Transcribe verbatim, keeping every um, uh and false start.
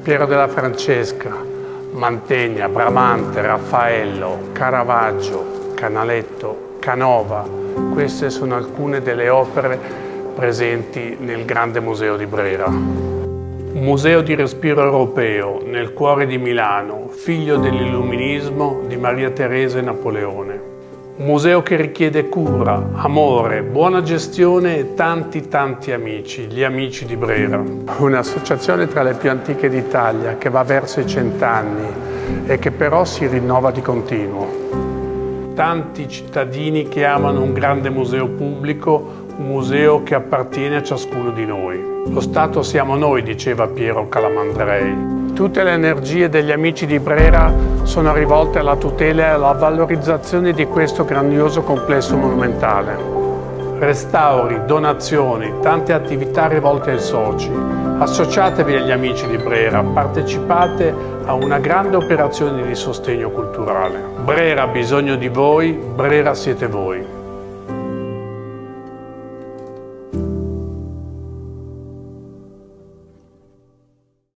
Piero della Francesca, Mantegna, Bramante, Raffaello, Caravaggio, Canaletto, Canova. Queste sono alcune delle opere presenti nel Grande Museo di Brera. Un museo di respiro europeo nel cuore di Milano, figlio dell'illuminismo di Maria Teresa e Napoleone. Un museo che richiede cura, amore, buona gestione e tanti tanti amici, gli amici di Brera. Un'associazione tra le più antiche d'Italia che va verso i cent'anni e che però si rinnova di continuo. Tanti cittadini che amano un grande museo pubblico, un museo che appartiene a ciascuno di noi. Lo Stato siamo noi, diceva Piero Calamandrei. Tutte le energie degli amici di Brera sono rivolte alla tutela e alla valorizzazione di questo grandioso complesso monumentale. Restauri, donazioni, tante attività rivolte ai soci. Associatevi agli amici di Brera, partecipate a una grande operazione di sostegno culturale. Brera ha bisogno di voi, Brera siete voi.